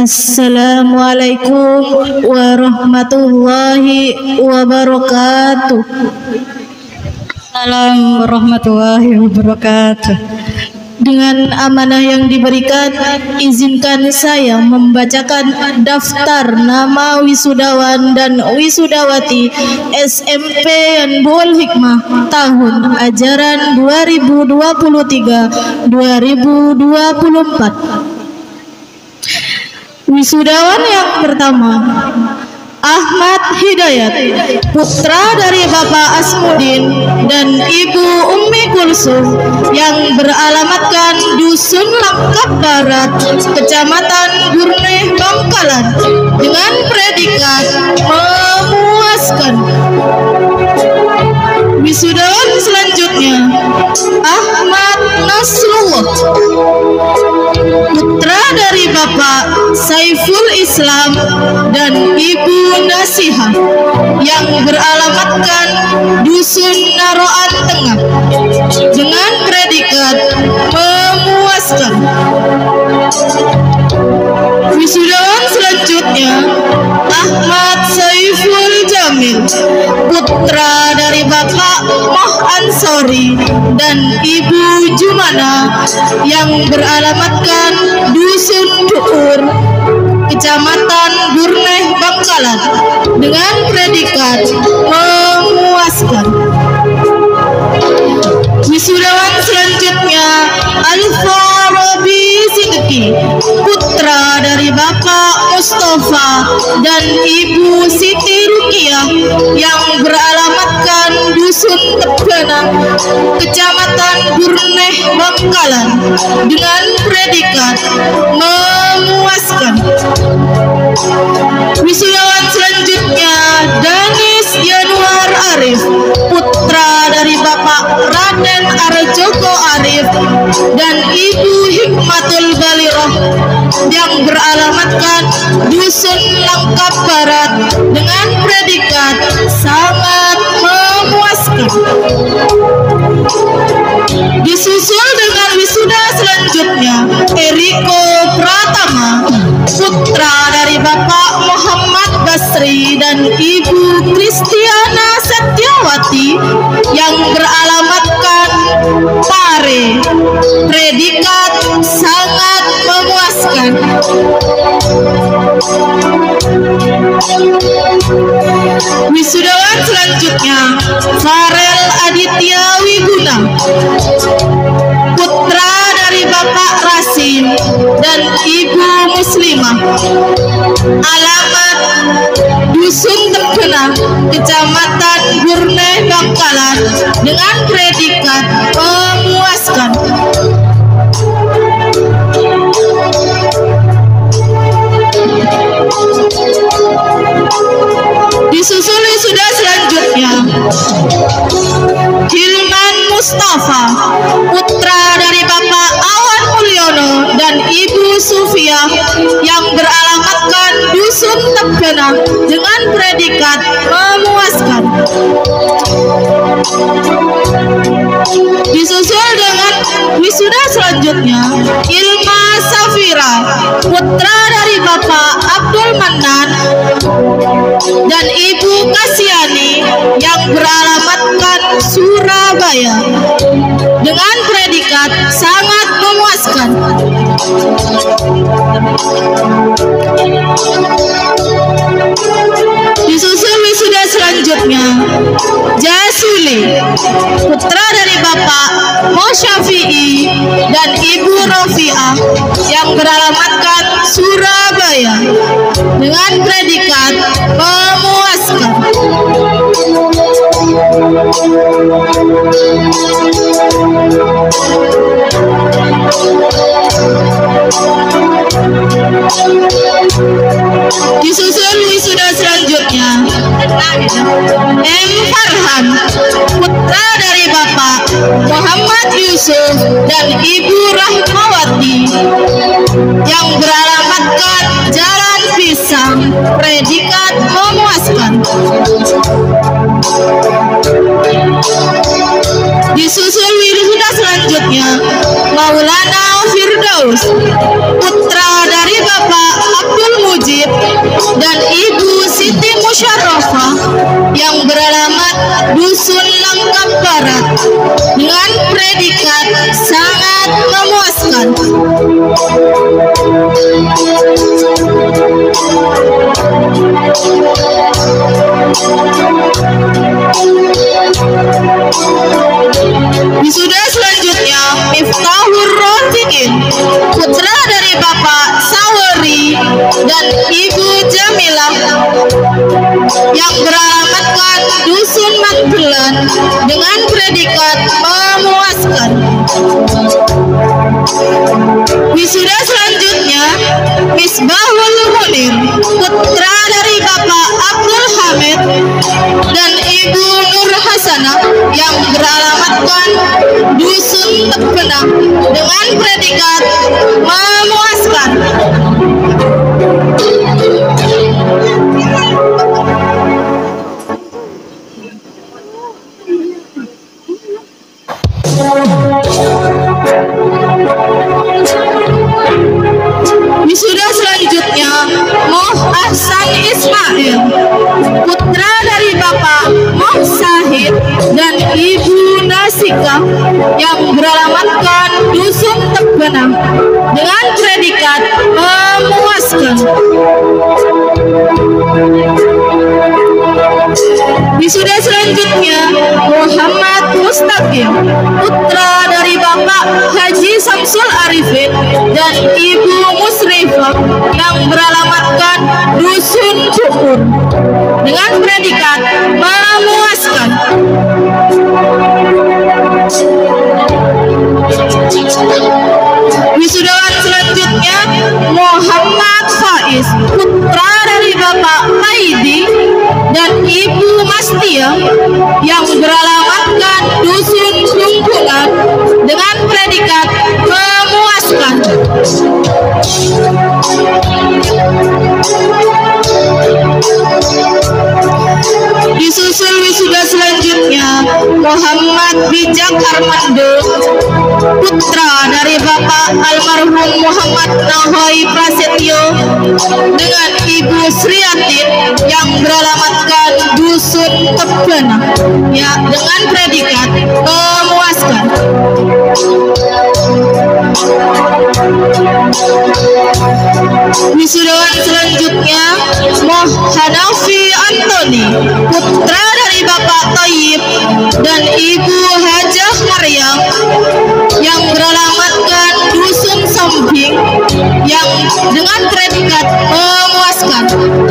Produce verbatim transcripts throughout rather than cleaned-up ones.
Assalamualaikum warahmatullahi wabarakatuh. Assalamualaikum warahmatullahi wabarakatuh. Dengan amanah yang diberikan, izinkan saya membacakan daftar nama wisudawan dan wisudawati S M P Yanbu'ul Hikmah tahun ajaran dua ribu dua puluh tiga dua ribu dua puluh empat. Wisudawan yang pertama, Ahmad Hidayat, putra dari Bapak Asmudin dan Ibu Ummi Kulsum, yang beralamatkan Dusun Langkap Barat, Kecamatan Burneh, Bangkalan, dengan predikat memuaskan. Wisudawan selanjutnya, Ahmad Nasrullah, putra dari Bapak Saiful Islam dan Ibu Nasihah, yang beralamatkan Dusun Naroan Tengah, dengan predikat memuaskan. Wisudawan selanjutnya, Ahmad Saiful Jamil, putra dari Bapak Moh Ansori dan Ibu Jumana, yang beralamatkan Dusun Dukur, Kecamatan Burneh, Bangkalan, dengan predikat memuaskan. Wisudawan selanjutnya, Al-Farabi Siddiqi, putra dari Bapak Mustafa dan Ibu Siti Rukiah, yang beralamatkan Dusun Tebenang, Kecamatan Burneh, Bangkalan, dengan predikat memuaskan. Wisudawan selanjutnya, Danis Yanuar Arif, putra dari Bapak Raden Arjoko Arif dan Ibu Hikmatul Baliroh, yang beralamatkan Dusun Langkap Barat, dengan predikat sangat memuaskan. Disusul dengan wisuda selanjutnya, Eriko Pratama, putra dari Bapak Muhammad Basri dan Ibu Kristiana Setiawati, yang beralamatkan Pare, predikat sangat memuaskan. Wisudawan selanjutnya, Farel Aditya Wiguna, putra dari Bapak Rasim dan Ibu Muslimah, alamat Dusun Tebenang, Kecamatan Burneh, Bangkalan, dengan predikat memuaskan. Disusul wisuda selanjutnya, Hilman Mustafa, putra dari Bapak Awan Mulyono dan Ibu Sufia, yang beralamatkan Dusun Tebenang, dengan predikat memuaskan. Disusul dengan wisuda selanjutnya, Ilma Safira, putra dari Bapak Abdul Manan dan Ibu Kasiani, yang beralamatkan Surabaya, dengan predikat sangat memuaskan. Disusul wisuda selanjutnya, Jasuli, putra dari Bapak Mosyafi'i dan Ibu Rofiah, yang beralamatkan Surabaya, dengan predikat memuaskan. Disusul wisuda selanjutnya, M. Farhan, putra dari Bapak Muhammad Yusuf dan Ibu Rahmawati, yang beralamatkan Jalan Pisang, predikat memuaskan. Disusul wisuda selanjutnya, Maulana Firdaus, putra dari Bapak Abdul Dusun Langkap Barat dengan predikat sangat memuaskan. Wisuda selanjutnya Miftahur Rofiqin, putra dari Bapak Saweri dan Ibu Jamilah, yang beralamatkan Dusun Magelan dengan predikat memuaskan. Wisuda selanjutnya Misbahul Munir, putra dari Bapak Abdul Hamid dan Ibu Nur Hasanah, yang beralamatkan Dusun Tebenang dengan predikat memuaskan. Wisuda selanjutnya Moh Ahsan Ismail, putra dari Bapak Moh Sahid dan Ibu Nasika, yang beralamatkan Dusun Tebenang dengan predikat memuaskan. Wisuda selanjutnya Muhammad Mustaqim, putra dari Bapak Haji Samsul Arifin dan Ibu Musrifah, yang beralamatkan Dusun Cukur dengan predikat memuaskan. Wisudawan selanjutnya Muhammad Faiz, putra dari Bapak Taidi dan Ibu Mastia, yang beralamatkan Dusun Bungkulan dengan predikat memuaskan. Disusul wisuda selanjutnya Muhammad Bijak Armando, putra dari Bapak almarhum Muhammad Nahoy Prasetyo dengan Ibu Sriatin, yang beralamatkan Dusun Tebenang ya dengan predikat memuaskan. Wisudawan selanjutnya Moh Hanafi Antoni, putra dari Bapak Tayyib dan Ibu Hajah Maryam, yang beralamatkan Dusun Sambing yang dengan predikat memuaskan.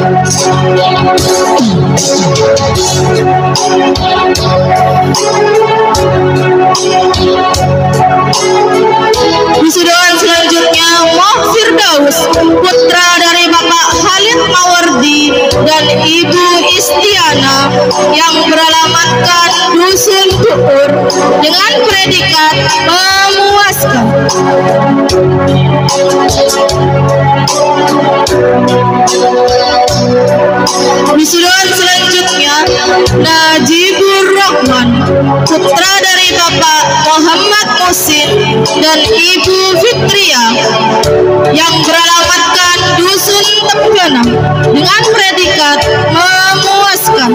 Wisudawan selanjutnya Moh Firdaus, putra dari Bapak Khalid Mawardi dan Ibu Istiana, yang beralamatkan Dusun Dukur dengan predikat memuaskan. Wisudawan selanjutnya Najibur Rahman, putra dari Bapak Muhammad Musin dan Ibu Fitria, yang beralamatkan Dusun Tebenang dengan predikat memuaskan.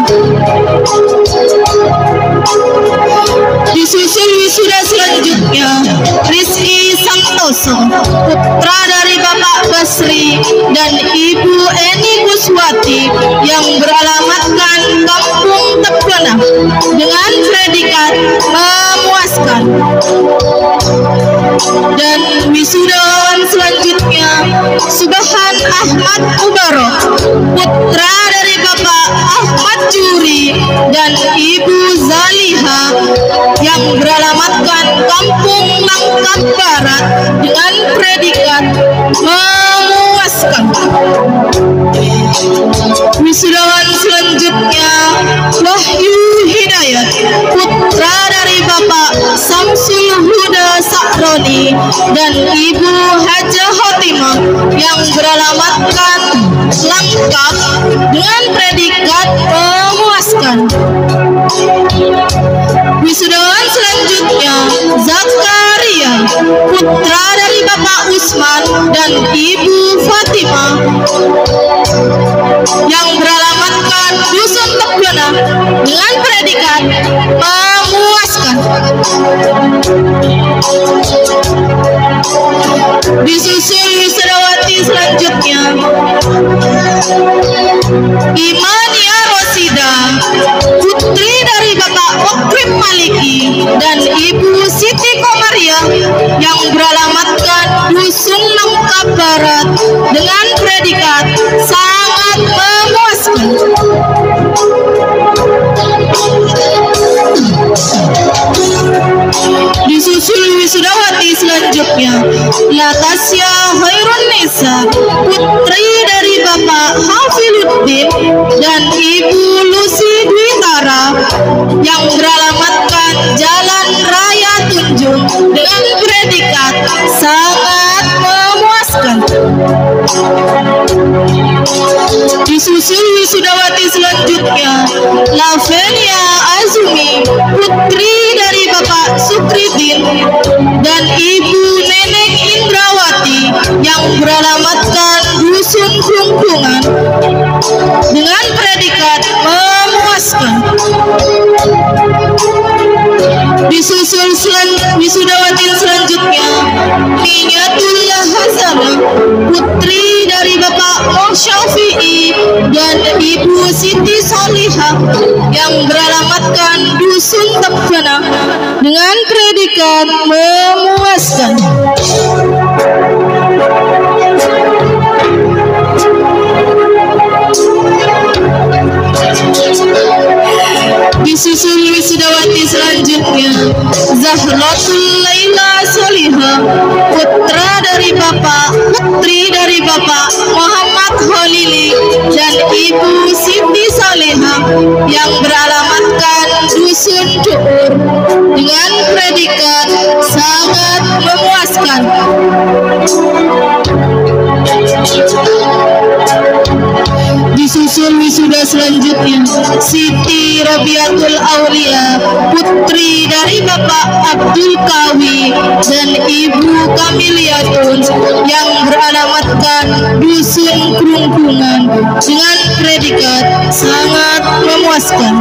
Disusul wisuda selanjutnya Rizky Santoso, putra dari Bapak Basri dan Ibu Eni Kuswati, yang beralamatkan Kampung Tebenang dengan predikat memuaskan. Dan wisudawan selanjutnya Subhan Ahmad Mubarok, putra dari Bapak Ahmad Juri dan Ibu Zaliha, yang beralamatkan Kampung Langkap Barat dengan predikat memuaskan. Wisudawan selanjutnya Wahyu Hidayat, putra dari Bapak Samsul Huda Sakroni dan Ibu Hajah Hotimah, yang beralamatkan Langkap dengan predikat memuaskan. Wisudawan selanjutnya Zakaria, putra dari Bapak Usman dan Ibu Fatimah, yang beralamatkan Dusun Tebenang dengan predikat Disusul wisudawati selanjutnya Imania Rosida, putri dari Bapak Okrim Maliki dan Ibu Siti Komaria yang beralamatkan Dusun Nangka Barat dengan predikat sangat memuaskan. Disusul wisudawati selanjutnya Latasya Khairun Nisa, putri dari Bapak Hafiluddin dan Ibu Lucy Dwitara yang beralamatkan Jalan Raya Tunjung dengan predikat sangat memuaskan. Disusul wisudawati selanjutnya Lavenia Azumi, putri dari Bapak Sukridin dan Ibu Neneng Indrawati yang beralamatkan Dusun Krungkungan dengan predikat memuaskan. Disusul selan, wisudawati selanjutnya Niatullah Hasanah, putri dari Bapak Mo Syafi'i dan Ibu Siti Solihah yang beralamatkan Dusun Tepana dengan predikat memuaskan. Disusul wisudawati selanjutnya Zahratul Laila Solihah, putra dari Bapak putri dari Bapak Muhammad Khalili dan Ibu Siti Salihah yang beralamatkan Dusun Dukur dengan predikat sangat memuaskan. Disusul wisuda selanjutnya Siti Robiatul Aulia, putri dari Bapak Abdul Kawi dan Ibu Kamiliatun yang beralamatkan Dusun Krungkungan dengan predikat sangat memuaskan.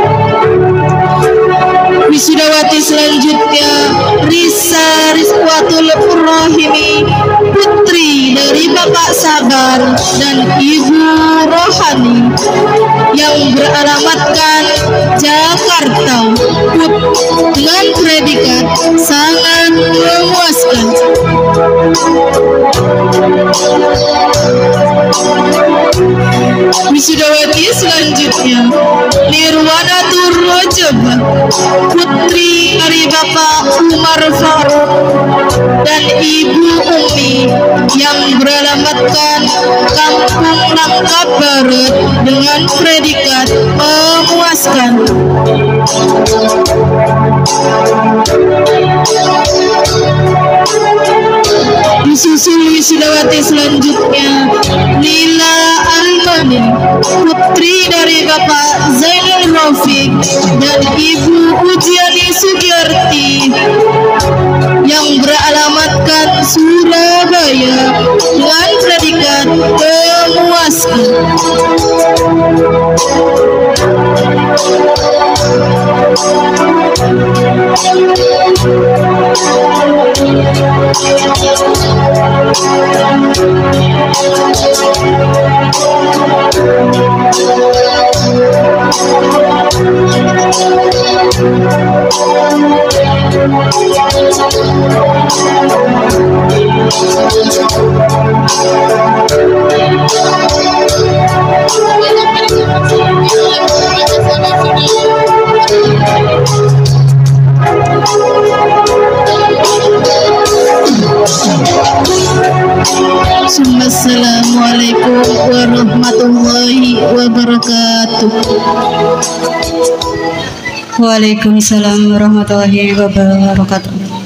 Wisudawati selanjutnya Risa Rizwatul Rahimi, putri dari Bapak Sabar dan Ibu Rohani yang beralamatkan Jakarta Put dengan predikat sangat memuaskan. Wisudawati selanjutnya Nirwanatur Rojaba, putri dari Bapak Umar Faruk dan Ibu Umi yang beralamatkan Kampung Nangka Barat dengan predikat memuaskan. Disusul wisudawati selanjutnya Lila Almani, putri dari Bapak Zainul Rafiq dan Ibu Ujiani Sugiyarti yang beralamatkan Surabaya dengan predikat memuaskan. Assalamualaikum warahmatullahi wabarakatuh. Waalaikumsalam warahmatullahi wabarakatuh.